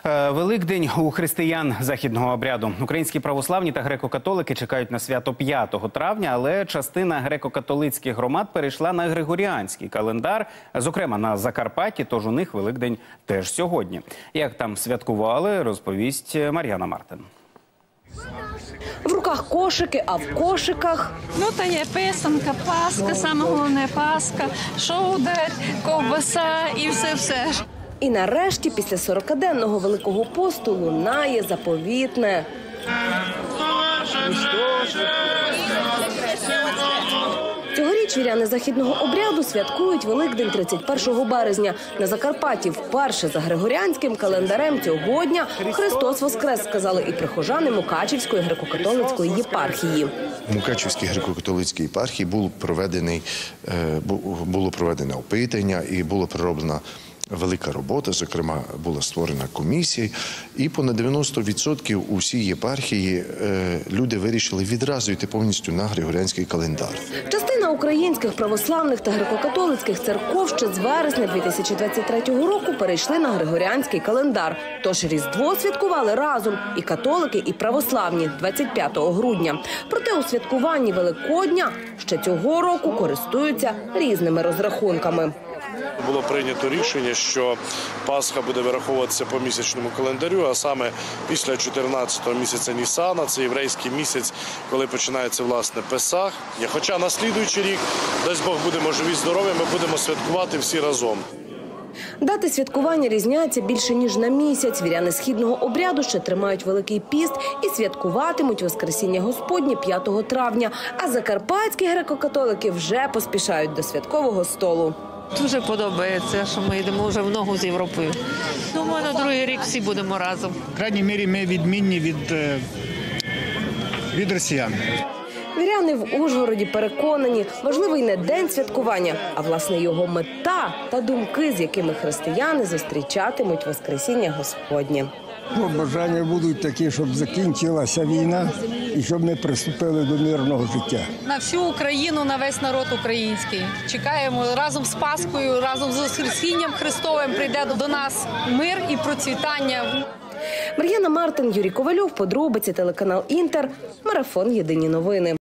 Великдень у християн західного обряду. Українські православні та греко-католики чекають на свято 5 травня, але частина греко-католицьких громад перейшла на григоріанський календар, зокрема на Закарпатті, тож у них Великдень теж сьогодні. Як там святкували, розповість Мар'яна Мартин. В руках кошики, а в кошиках... Ну, та є писанка, паска, саме головне паска, шоудер, ковбаса і все-все. І нарешті після 40-денного Великого посту лунає заповітне. Цьогоріч віряни західного обряду святкують Великдень 31 березня. На Закарпатті вперше за григоріанським календарем цього дня Христос воскрес, сказали і прихожани Мукачівської греко-католицької єпархії. В Мукачівській греко-католицькій єпархії було проведено опитання і була пророблена велика робота, зокрема, була створена комісія, і понад 90% у всій єпархії люди вирішили відразу йти повністю на григоріанський календар. Частина українських православних та греко-католицьких церков ще з вересня 2023 року перейшли на григоріанський календар. Тож Різдво святкували разом і католики, і православні 25 грудня. Проте у святкуванні Великодня ще цього року користуються різними розрахунками. Було прийнято рішення, що Пасха буде вираховуватися по місячному календарю, а саме після 14-го місяця Нісана, це єврейський місяць, коли починається, власне, Песах. Хоча на слідуючий рік, дасть Бог, будемо живі, здорові, ми будемо святкувати всі разом. Дати святкування різняться більше ніж на місяць. Віряни східного обряду ще тримають Великий піст і святкуватимуть Воскресіння Господнє 5 травня. А закарпатські греко-католики вже поспішають до святкового столу. Дуже подобається, що ми йдемо вже в ногу з Європою. Думаю, на другий рік всі будемо разом. В крайній мірі ми відмінні від росіян. Віряни в Ужгороді переконані, важливий не день святкування, а власне його мета та думки, з якими християни зустрічатимуть Воскресіння Господнє. Бажання будуть такі, щоб закінчилася війна і щоб ми приступили до мирного життя. На всю Україну, на весь народ український. Чекаємо разом з Паскою, разом з Воскресінням Христовим прийде до нас мир і процвітання. Мар'яна Мартин, Юрій Ковальов, подробиці, телеканал Інтер, марафон «Єдині новини».